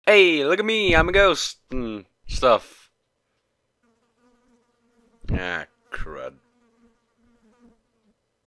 Hey, look at me, I'm a ghost and stuff. Ah, crud.